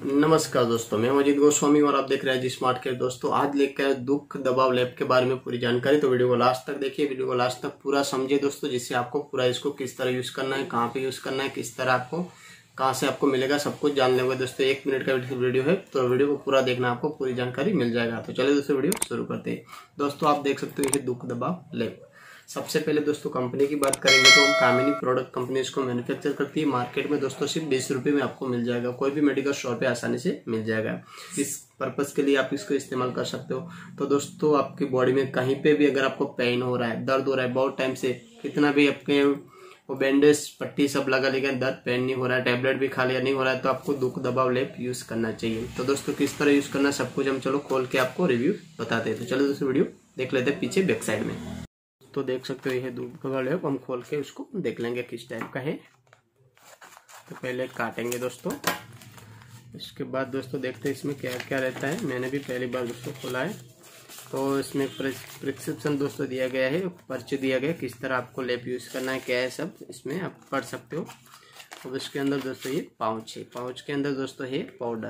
नमस्कार दोस्तों, मैं अजीत गोस्वामी और आप देख रहे हैं जी स्मार्ट केयर। दोस्तों आज लेकर दुख दबाव लैब के बारे में पूरी जानकारी, तो वीडियो को लास्ट तक देखिए, वीडियो को लास्ट तक पूरा समझिए दोस्तों, जिससे आपको पूरा इसको किस तरह यूज करना है, कहाँ पे यूज करना है, किस तरह आपको कहाँ से आपको मिलेगा, सब कुछ जान लेंगे दोस्तों। 1 मिनट का वीडियो है, तो वीडियो को पूरा देखना, आपको पूरी जानकारी मिल जाएगा। तो चलिए दोस्तों वीडियो शुरू करते हैं। दोस्तों आप देख सकते हो ये दुख दबाव लैब। सबसे पहले दोस्तों कंपनी की बात करेंगे तो कामिनी प्रोडक्ट कंपनी इसको मैन्युफैक्चर करती है। मार्केट में दोस्तों सिर्फ 20 रुपये में आपको मिल जाएगा, कोई भी मेडिकल स्टोर पे आसानी से मिल जाएगा। इस पर्पस के लिए आप इसको इस्तेमाल कर सकते हो। तो दोस्तों आपकी बॉडी में कहीं पे भी अगर आपको पेन हो रहा है, दर्द हो रहा है बहुत टाइम से, कितना भी आपके वो बैंडेज पट्टी सब लगा, लेकिन दर्द पेन नहीं हो रहा है, टैबलेट भी खा लिया नहीं हो रहा है, तो आपको दुख दबाव लैब यूज करना चाहिए। तो दोस्तों किस तरह यूज करना सब कुछ हम चलो खोल के आपको रिव्यू बताते हैं। तो चलो दोस्तों वीडियो देख लेते हैं पीछे बैक साइड में। तो देख सकते हो ये दुख दबाव लैब, हम खोल के उसको देख लेंगे किस टाइप का है। तो पहले काटेंगे दोस्तों, इसके बाद दोस्तों देखते हैं इसमें क्या क्या रहता है। मैंने भी पहली बार दोस्तों खोला है। तो इसमें प्रिस्क्रिप्शन दोस्तों दिया गया है, पर्ची दिया गया है, किस तरह आपको लैब यूज करना है, क्या है सब इसमें आप पढ़ सकते हो। तो इसके अंदर दोस्तों ये पाउच है, पाउच के अंदर दोस्तों है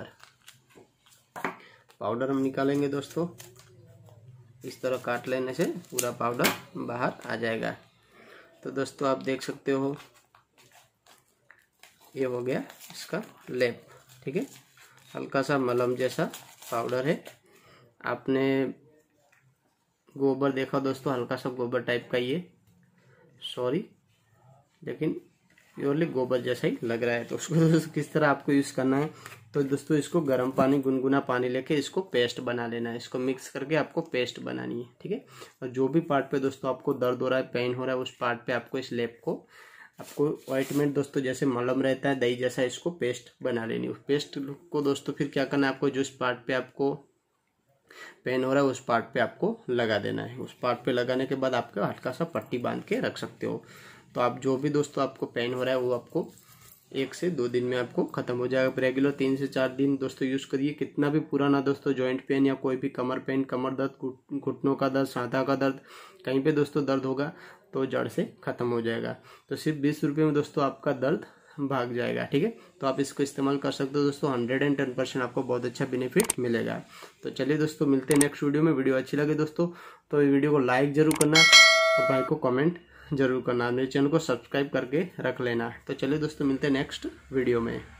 पाउडर हम निकालेंगे दोस्तों। इस तरह काट लेने से पूरा पाउडर बाहर आ जाएगा। तो दोस्तों आप देख सकते हो ये हो गया इसका लैब, ठीक है। हल्का सा मलम जैसा पाउडर है। आपने गोबर देखा दोस्तों, हल्का सा गोबर टाइप का ये, सॉरी, लेकिन प्योरली गोबर जैसा ही लग रहा है। तो उसको दोस्तों किस तरह आपको यूज करना है, तो दोस्तों इसको गर्म पानी, गुनगुना पानी लेके इसको पेस्ट बना लेना है। इसको मिक्स करके आपको पेस्ट बनानी है, ठीक है। और जो भी पार्ट पे दोस्तों आपको दर्द हो रहा है, पेन हो रहा है, उस पार्ट पे आपको इस लैब को, आपको ऑइंटमेंट दोस्तों जैसे मलम रहता है दही जैसा, इसको पेस्ट बना लेनी है। उस पेस्ट को दोस्तों फिर क्या करना है, आपको जिस पार्ट पे आपको पेन हो रहा है उस पार्ट पे आपको लगा देना है। उस पार्ट पे लगाने के बाद आपको हल्का सा पट्टी बांध के रख सकते हो। तो आप जो भी दोस्तों आपको पेन हो रहा है वो आपको 1 से 2 दिन में आपको खत्म हो जाएगा। रेगुलर 3 से 4 दिन दोस्तों यूज करिए। कितना भी पुराना दोस्तों जॉइंट पेन या कोई भी कमर पेन, कमर दर्द, घुटनों का दर्द, सांधा का दर्द, कहीं पे दोस्तों दर्द होगा तो जड़ से खत्म हो जाएगा। तो सिर्फ 20 रुपये में दोस्तों आपका दर्द भाग जाएगा, ठीक है। तो आप इसको इस्तेमाल कर सकते हो दोस्तों। 110% आपको बहुत अच्छा बेनिफिट मिलेगा। तो चलिए दोस्तों मिलते हैं नेक्स्ट वीडियो में। वीडियो अच्छी लगे दोस्तों तो ये वीडियो को लाइक जरूर करना और भाई को कमेंट जरूर करना, मेरे चैनल को सब्सक्राइब करके रख लेना। तो चलिए दोस्तों मिलते हैं नेक्स्ट वीडियो में।